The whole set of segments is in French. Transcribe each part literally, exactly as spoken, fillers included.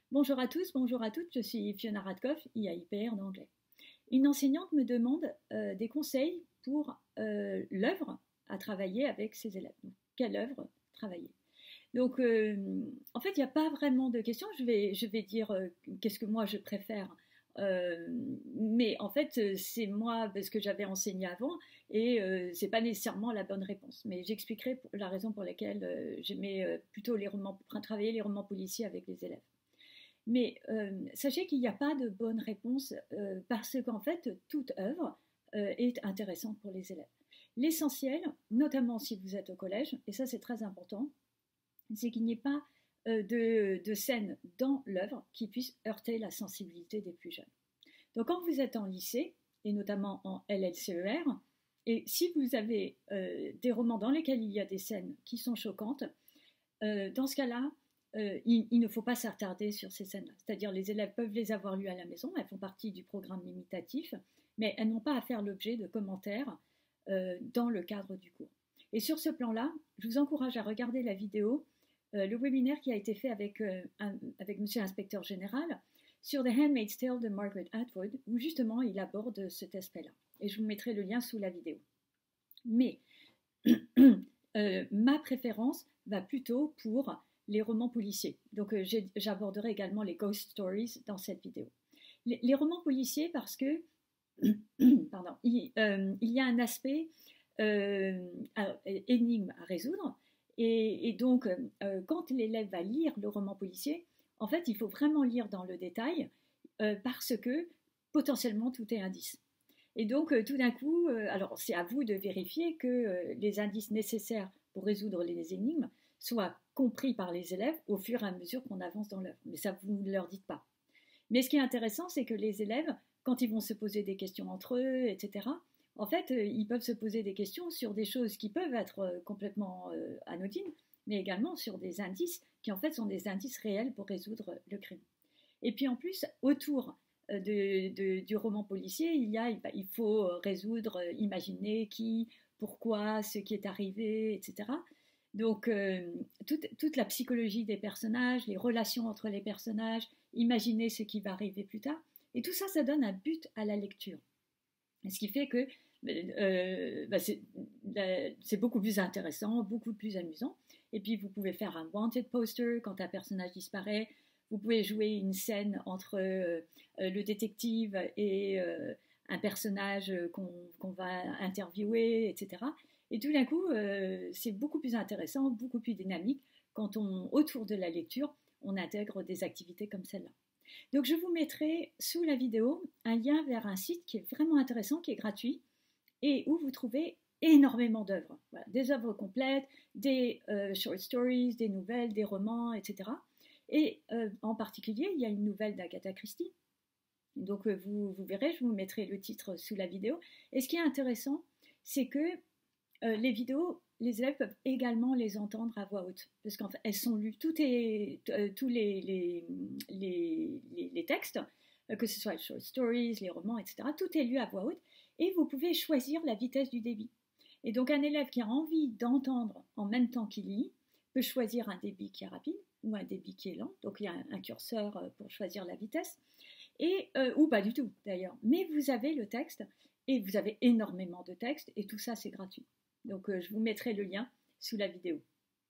Bonjour à tous, bonjour à toutes, je suis Fiona Radkoff, I A I P en anglais. Une enseignante me demande euh, des conseils pour euh, l'œuvre à travailler avec ses élèves. Donc, quelle œuvre travailler? Donc, euh, en fait, il n'y a pas vraiment de question. Je vais, je vais dire euh, qu'est-ce que moi je préfère. Euh, mais en fait, c'est moi parce que j'avais enseigné avant et euh, c'est pas nécessairement la bonne réponse. Mais j'expliquerai la raison pour laquelle euh, j'aimais euh, plutôt les romans, travailler les romans policiers avec les élèves. Mais euh, sachez qu'il n'y a pas de bonne réponse euh, parce qu'en fait, toute œuvre euh, est intéressante pour les élèves. L'essentiel, notamment si vous êtes au collège, et ça c'est très important, c'est qu'il n'y ait pas euh, de, de scène dans l'œuvre qui puisse heurter la sensibilité des plus jeunes. Donc quand vous êtes en lycée, et notamment en L L C E R, et si vous avez euh, des romans dans lesquels il y a des scènes qui sont choquantes, euh, dans ce cas-là, euh, il, il ne faut pas s'attarder sur ces scènes-là. C'est-à-dire les élèves peuvent les avoir lues à la maison, elles font partie du programme limitatif, mais elles n'ont pas à faire l'objet de commentaires euh, dans le cadre du cours. Et sur ce plan-là, je vous encourage à regarder la vidéo, euh, le webinaire qui a été fait avec, euh, un, avec Monsieur l'Inspecteur Général sur The Handmaid's Tale de Margaret Atwood, où justement il aborde cet aspect-là. Et je vous mettrai le lien sous la vidéo. Mais euh, ma préférence va plutôt pour les romans policiers. Donc euh, j'aborderai également les ghost stories dans cette vidéo. Les, les romans policiers parce que pardon, il, euh, il y a un aspect euh, énigme à résoudre et, et donc euh, quand l'élève va lire le roman policier, en fait il faut vraiment lire dans le détail euh, parce que potentiellement tout est indice. Et donc euh, tout d'un coup, euh, alors c'est à vous de vérifier que euh, les indices nécessaires pour résoudre les énigmes soient compris par les élèves au fur et à mesure qu'on avance dans l'œuvre. Mais ça, vous ne leur dites pas. Mais ce qui est intéressant, c'est que les élèves, quand ils vont se poser des questions entre eux, et cetera, en fait, euh, ils peuvent se poser des questions sur des choses qui peuvent être euh, complètement euh, anodines, mais également sur des indices qui, en fait, sont des indices réels pour résoudre le crime. Et puis, en plus, autour de, de, du roman policier, il, y a, il faut résoudre, imaginer qui, pourquoi, ce qui est arrivé, et cetera. Donc, euh, toute, toute la psychologie des personnages, les relations entre les personnages, imaginer ce qui va arriver plus tard. Et tout ça, ça donne un but à la lecture. Et ce qui fait que euh, bah c'est, c'est beaucoup plus intéressant, beaucoup plus amusant. Et puis, vous pouvez faire un wanted poster quand un personnage disparaît. Vous pouvez jouer une scène entre euh, le détective et euh, un personnage qu'on, qu'on va interviewer, et cetera. Et tout d'un coup, euh, c'est beaucoup plus intéressant, beaucoup plus dynamique quand on, autour de la lecture, on intègre des activités comme celle-là. Donc je vous mettrai sous la vidéo un lien vers un site qui est vraiment intéressant, qui est gratuit, et où vous trouvez énormément d'œuvres. Voilà, des œuvres complètes, des euh, short stories, des nouvelles, des romans, et cetera. Et euh, en particulier, il y a une nouvelle d'Agatha Christie. Donc euh, vous, vous verrez, je vous mettrai le titre sous la vidéo. Et ce qui est intéressant, c'est que euh, les vidéos, les élèves peuvent également les entendre à voix haute, parce qu'en fait, elles sont lues, tout est, euh, tous les, les, les, les, les textes, euh, que ce soit les short stories, les romans, et cetera, tout est lu à voix haute, et vous pouvez choisir la vitesse du débit. Et donc un élève qui a envie d'entendre en même temps qu'il lit, peut choisir un débit qui est rapide, ou un débit qui est lent, donc il y a un, un curseur pour choisir la vitesse, et, euh, ou pas du tout d'ailleurs, mais vous avez le texte, et vous avez énormément de textes, et tout ça c'est gratuit. Donc euh, je vous mettrai le lien sous la vidéo.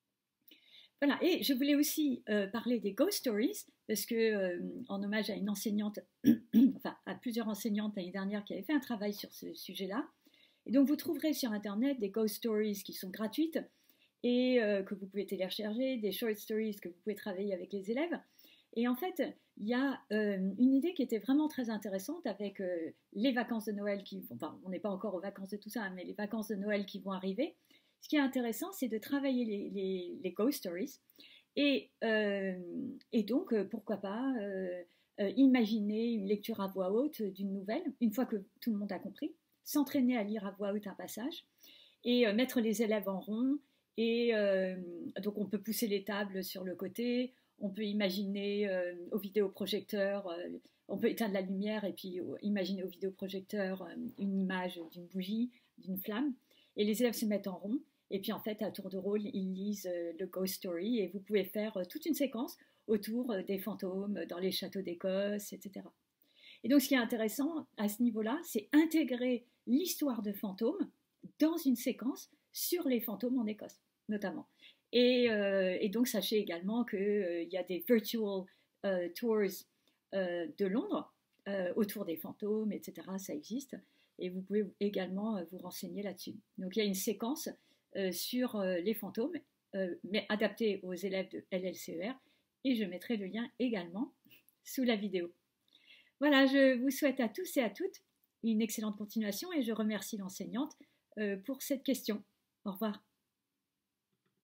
Voilà, et je voulais aussi euh, parler des ghost stories, parce que euh, en hommage à une enseignante, enfin à plusieurs enseignantes l'année dernière qui avaient fait un travail sur ce sujet-là, et donc vous trouverez sur internet des ghost stories qui sont gratuites, et euh, que vous pouvez télécharger, des short stories que vous pouvez travailler avec les élèves. Et en fait, il y a euh, une idée qui était vraiment très intéressante avec euh, les vacances de Noël qui vont, enfin, on n'est pas encore aux vacances de tout ça, mais les vacances de Noël qui vont arriver. Ce qui est intéressant, c'est de travailler les, les, les ghost stories. Et, euh, et donc, euh, pourquoi pas euh, euh, imaginer une lecture à voix haute d'une nouvelle, une fois que tout le monde a compris, s'entraîner à lire à voix haute un passage, et euh, mettre les élèves en rond. Et euh, donc, on peut pousser les tables sur le côté, on peut imaginer euh, au vidéoprojecteur, euh, on peut éteindre la lumière et puis euh, imaginer au vidéoprojecteur euh, une image d'une bougie, d'une flamme. Et les élèves se mettent en rond. Et puis, en fait, à tour de rôle, ils lisent euh, le ghost story. Et vous pouvez faire euh, toute une séquence autour des fantômes dans les châteaux d'Écosse, et cetera. Et donc ce qui est intéressant à ce niveau-là, c'est intégrer l'histoire de fantômes dans une séquence sur les fantômes en Écosse, notamment. Et, euh, et donc sachez également qu'il euh, y a des virtual euh, tours euh, de Londres euh, autour des fantômes, et cetera. Ça existe. Et vous pouvez également euh, vous renseigner là-dessus. Donc il y a une séquence euh, sur euh, les fantômes, euh, mais adaptée aux élèves de L L C E R. Et je mettrai le lien également sous la vidéo. Voilà, je vous souhaite à tous et à toutes une excellente continuation et je remercie l'enseignante euh, pour cette question. Au revoir.